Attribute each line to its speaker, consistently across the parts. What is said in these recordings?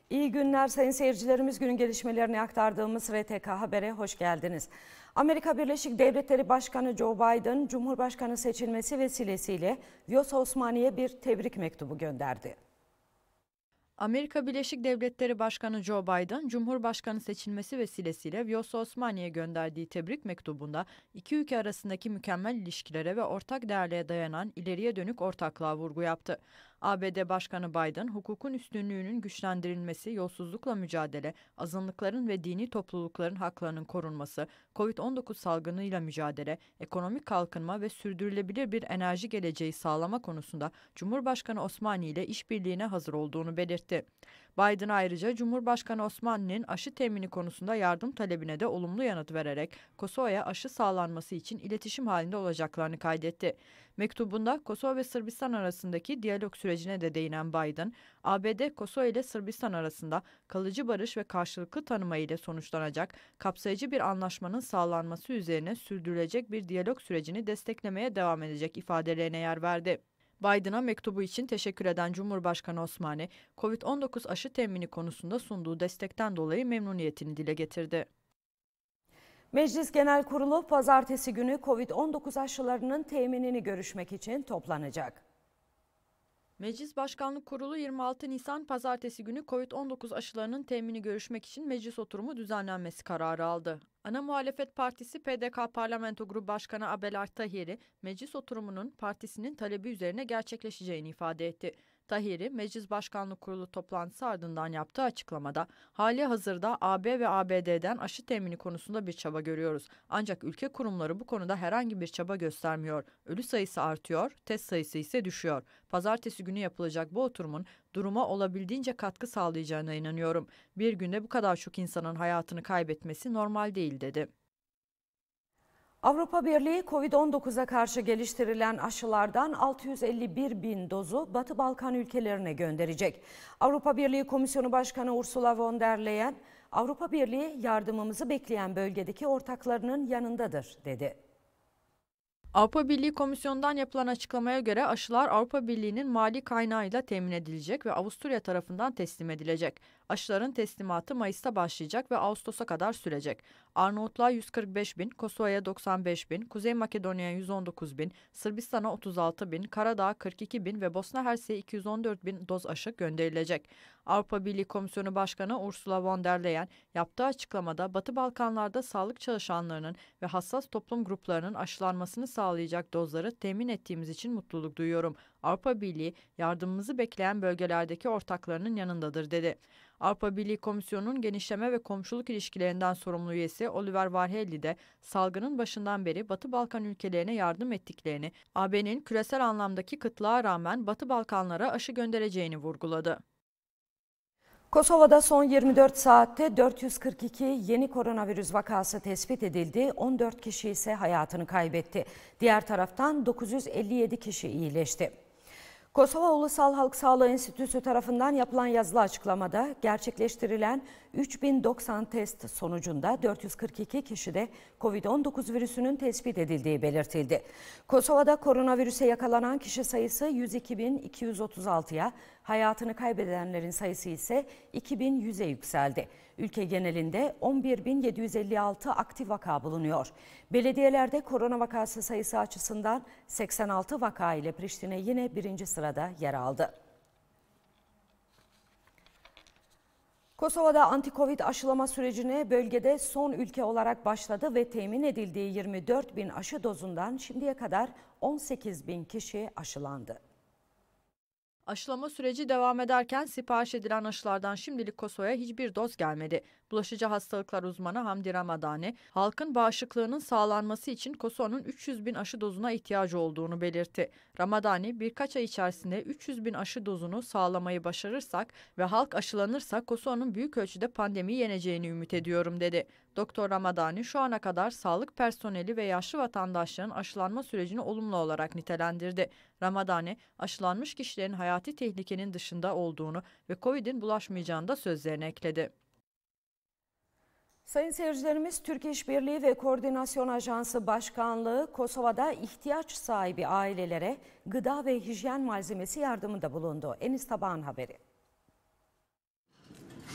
Speaker 1: İyi günler sayın seyircilerimiz. Günün gelişmelerini aktardığımız RTK Haber'e hoş geldiniz. Amerika Birleşik Devletleri Başkanı Joe Biden, Cumhurbaşkanı seçilmesi vesilesiyle Vyosa Osmani'ye bir tebrik mektubu gönderdi.
Speaker 2: Amerika Birleşik Devletleri Başkanı Joe Biden, Cumhurbaşkanı seçilmesi vesilesiyle Vyosa Osmani'ye gönderdiği tebrik mektubunda iki ülke arasındaki mükemmel ilişkilere ve ortak değerlere dayanan ileriye dönük ortaklığa vurgu yaptı. ABD Başkanı Biden, hukukun üstünlüğünün güçlendirilmesi, yolsuzlukla mücadele, azınlıkların ve dini toplulukların haklarının korunması, COVID-19 salgınıyla mücadele, ekonomik kalkınma ve sürdürülebilir bir enerji geleceği sağlama konusunda Cumhurbaşkanı Osmani ile işbirliğine hazır olduğunu belirtti. Biden ayrıca Cumhurbaşkanı Osmani'nin aşı temini konusunda yardım talebine de olumlu yanıt vererek Kosova'ya aşı sağlanması için iletişim halinde olacaklarını kaydetti. Mektubunda Kosova ve Sırbistan arasındaki diyalog sürecine de değinen Biden, ABD, Kosova ile Sırbistan arasında kalıcı barış ve karşılıklı tanıma ile sonuçlanacak kapsayıcı bir anlaşmanın sağlanması üzerine sürdürülecek bir diyalog sürecini desteklemeye devam edecek ifadelerine yer verdi. Biden'a mektubu için teşekkür eden Cumhurbaşkanı Osmani, COVID-19 aşı temini konusunda sunduğu destekten dolayı memnuniyetini dile getirdi.
Speaker 1: Meclis Genel Kurulu pazartesi günü COVID-19 aşılarının teminini görüşmek için toplanacak.
Speaker 2: Meclis Başkanlık Kurulu 26 Nisan pazartesi günü COVID-19 aşılarının temini görüşmek için meclis oturumu düzenlenmesi kararı aldı. Ana muhalefet partisi PDK Parlamento Grubu Başkanı Abelard Tahiri, meclis oturumunun partisinin talebi üzerine gerçekleşeceğini ifade etti. Tahiri, Meclis Başkanlık Kurulu toplantısı ardından yaptığı açıklamada, hali hazırda AB ve ABD'den aşı temini konusunda bir çaba görüyoruz. Ancak ülke kurumları bu konuda herhangi bir çaba göstermiyor. Ölü sayısı artıyor, test sayısı ise düşüyor. Pazartesi günü yapılacak bu oturumun duruma olabildiğince katkı sağlayacağına inanıyorum. Bir günde bu kadar çok insanın hayatını kaybetmesi normal değil, dedi.
Speaker 1: Avrupa Birliği COVID-19'a karşı geliştirilen aşılardan 651 bin dozu Batı Balkan ülkelerine gönderecek. Avrupa Birliği Komisyonu Başkanı Ursula von der Leyen, Avrupa Birliği yardımımızı bekleyen bölgedeki ortaklarının yanındadır, dedi.
Speaker 2: Avrupa Birliği Komisyonu'ndan yapılan açıklamaya göre aşılar Avrupa Birliği'nin mali kaynağıyla temin edilecek ve Avusturya tarafından teslim edilecek. Aşıların teslimatı Mayıs'ta başlayacak ve Ağustos'a kadar sürecek. Arnavutluğa 145 bin, Kosova'ya 95 bin, Kuzey Makedonya'ya 119 bin, Sırbistan'a 36 bin, Karadağ'a 42 bin ve Bosna Hersek'e 214 bin doz aşı gönderilecek. Avrupa Birliği Komisyonu Başkanı Ursula von der Leyen yaptığı açıklamada Batı Balkanlarda sağlık çalışanlarının ve hassas toplum gruplarının aşılanmasını sağlayacak dozları temin ettiğimiz için mutluluk duyuyorum. Avrupa Birliği yardımımızı bekleyen bölgelerdeki ortaklarının yanındadır, dedi. Avrupa Birliği Komisyonu'nun genişleme ve komşuluk ilişkilerinden sorumlu üyesi Oliver Varhelyi de salgının başından beri Batı Balkan ülkelerine yardım ettiklerini, AB'nin küresel anlamdaki kıtlığa rağmen Batı Balkanlara aşı göndereceğini vurguladı.
Speaker 1: Kosova'da son 24 saatte 442 yeni koronavirüs vakası tespit edildi. 14 kişi ise hayatını kaybetti. Diğer taraftan 957 kişi iyileşti. Kosova Ulusal Halk Sağlığı Enstitüsü tarafından yapılan yazılı açıklamada gerçekleştirilen 3090 test sonucunda 442 kişide COVID-19 virüsünün tespit edildiği belirtildi. Kosova'da koronavirüse yakalanan kişi sayısı 102.236'ya, hayatını kaybedenlerin sayısı ise 2100'e yükseldi. Ülke genelinde 11.756 aktif vaka bulunuyor. Belediyelerde korona vakası sayısı açısından 86 vaka ile Priştine yine birinci sırada yer aldı. Kosova'da anti-Covid aşılama sürecine bölgede son ülke olarak başladı ve temin edildiği 24 bin aşı dozundan şimdiye kadar 18 bin kişi aşılandı.
Speaker 2: Aşılama süreci devam ederken sipariş edilen aşılardan şimdilik Kosova'ya hiçbir doz gelmedi. Bulaşıcı hastalıklar uzmanı Hamdi Ramadani, halkın bağışıklığının sağlanması için Kosova'nın 300 bin aşı dozuna ihtiyacı olduğunu belirtti. Ramadani, birkaç ay içerisinde 300 bin aşı dozunu sağlamayı başarırsak ve halk aşılanırsa Kosova'nın büyük ölçüde pandemiyi yeneceğini ümit ediyorum, dedi. Doktor Ramadani, şu ana kadar sağlık personeli ve yaşlı vatandaşların aşılanma sürecini olumlu olarak nitelendirdi. Ramadani, aşılanmış kişilerin hayati tehlikenin dışında olduğunu ve Covid'in bulaşmayacağını da sözlerine ekledi.
Speaker 1: Sayın seyircilerimiz, Türk İş Birliği ve Koordinasyon Ajansı Başkanlığı Kosova'da ihtiyaç sahibi ailelere gıda ve hijyen malzemesi yardımında bulundu. Enis Tabağan haberi.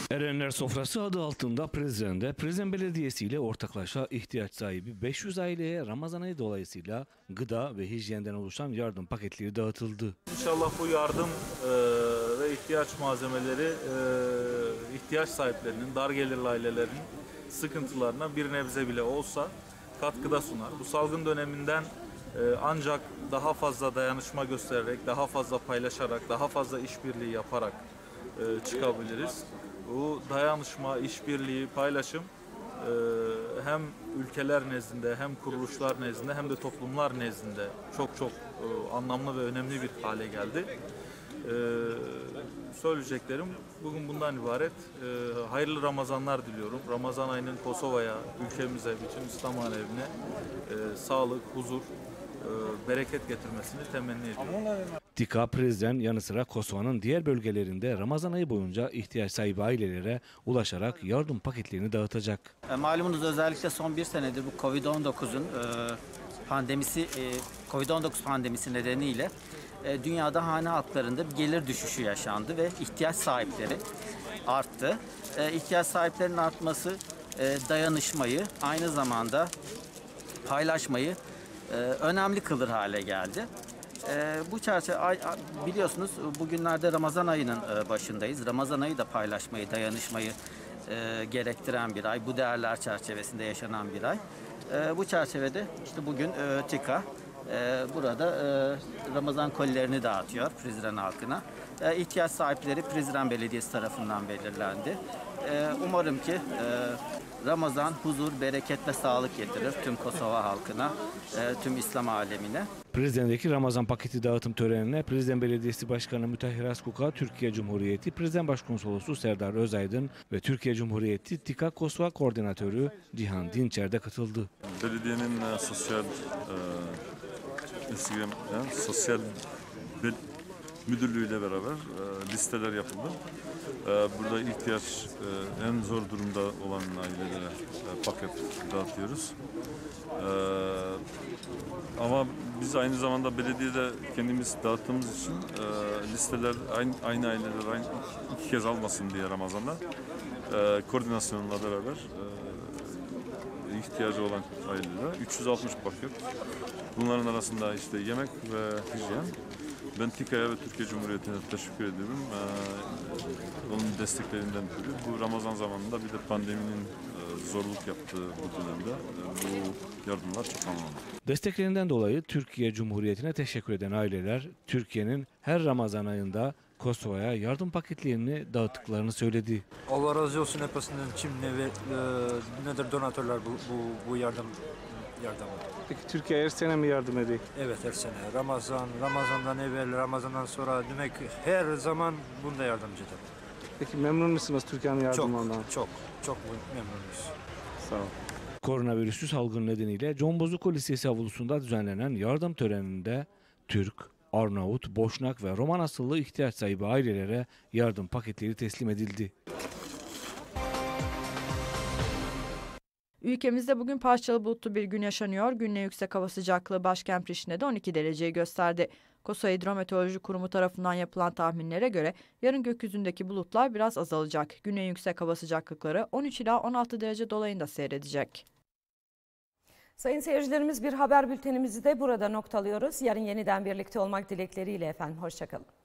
Speaker 3: Erenler Sofrası adı altında Prizren Belediyesi ile ortaklaşa ihtiyaç sahibi 500 aileye Ramazan ayı dolayısıyla gıda ve hijyenden oluşan yardım paketleri dağıtıldı.
Speaker 4: İnşallah bu yardım ve ihtiyaç malzemeleri ihtiyaç sahiplerinin, dar gelirli ailelerin sıkıntılarına bir nebze bile olsa katkıda sunar. Bu salgın döneminden ancak daha fazla dayanışma göstererek, daha fazla paylaşarak, daha fazla işbirliği yaparak çıkabiliriz. Bu dayanışma, işbirliği, paylaşım hem ülkeler nezdinde, hem kuruluşlar nezdinde, hem de toplumlar nezdinde çok anlamlı ve önemli bir hale geldi. Söyleyeceklerim bugün bundan ibaret. Hayırlı Ramazanlar diliyorum. Ramazan ayının Kosova'ya, ülkemize, bütün İslam alemine sağlık, huzur, bereket getirmesini temenni ediyorum.
Speaker 3: TİKA Prizren yanı sıra Kosova'nın diğer bölgelerinde Ramazan ayı boyunca ihtiyaç sahibi ailelere ulaşarak yardım paketlerini dağıtacak.
Speaker 5: Malumunuz özellikle son bir senedir bu Covid-19'un Covid-19 pandemisi nedeniyle dünyada hane halklarında bir gelir düşüşü yaşandı ve ihtiyaç sahipleri arttı. İhtiyaç sahiplerinin artması dayanışmayı, aynı zamanda paylaşmayı önemli kılır hale geldi. Bu çerçeve biliyorsunuz bugünlerde Ramazan ayının başındayız. Ramazan ayı da paylaşmayı, dayanışmayı gerektiren bir ay. Bu değerler çerçevesinde yaşanan bir ay. Bu çerçevede işte bugün TİKA burada Ramazan kolilerini dağıtıyor Prizren halkına. İhtiyaç sahipleri Prizren Belediyesi tarafından belirlendi. Umarım ki Ramazan huzur, bereket ve sağlık getirir tüm Kosova halkına, tüm İslam alemine.
Speaker 3: Prizren'deki Ramazan paketi dağıtım törenine Prizren Belediyesi Başkanı Mütahhir Askuka, Türkiye Cumhuriyeti Prizren Başkonsolosu Serdar Özaydın ve Türkiye Cumhuriyeti TİKA Kosova Koordinatörü Cihan Dinçer de katıldı.
Speaker 6: Belediyenin sosyal müdürlüğüyle beraber listeler yapıldı. Burada ihtiyaç en zor durumda olan ailelere paket dağıtıyoruz. Ama biz aynı zamanda belediyede kendimiz dağıttığımız için listeler aynı aileler iki kez almasın diye Ramazan'da koordinasyonla beraber ihtiyacı olan ailelere 360 paket. Bunların arasında işte yemek ve hijyen. Ben TİKA'ya ve Türkiye Cumhuriyeti'ne teşekkür ediyorum. Onun desteklerinden ötürü. Bu Ramazan zamanında bir de pandeminin zorluk yaptığı bu dönemde bu yardımlar çok anlamlı.
Speaker 3: Desteklerinden dolayı Türkiye Cumhuriyeti'ne teşekkür eden aileler Türkiye'nin her Ramazan ayında Kosova'ya yardım paketlerini dağıttıklarını söyledi.
Speaker 7: Allah razı olsun hepsinden kim nedir donatörler bu yardım.
Speaker 8: Peki Türkiye her sene mi yardım ediyor?
Speaker 7: Evet, her sene. Ramazan'dan evvel, Ramazan'dan sonra demek her zaman bunda yardımcıdır.
Speaker 8: Peki memnun musunuz Türkiye'nin yardımından?
Speaker 7: Çok memnunuz.
Speaker 8: Sağ ol.
Speaker 3: Koronavirüsü salgını nedeniyle John Bozukol Lisesi avlusunda düzenlenen yardım töreninde Türk, Arnavut, Boşnak ve Roman asıllı ihtiyaç sahibi ailelere yardım paketleri teslim edildi.
Speaker 2: Ülkemizde bugün parçalı bulutlu bir gün yaşanıyor. Günle yüksek hava sıcaklığı başkent Priştine'de 12 dereceyi gösterdi. Kosova Hidrometeoroloji Kurumu tarafından yapılan tahminlere göre yarın gökyüzündeki bulutlar biraz azalacak. Günle yüksek hava sıcaklıkları 13 ila 16 derece dolayında seyredecek.
Speaker 1: Sayın seyircilerimiz, bir haber bültenimizi de burada noktalıyoruz. Yarın yeniden birlikte olmak dilekleriyle efendim. Hoşça kalın.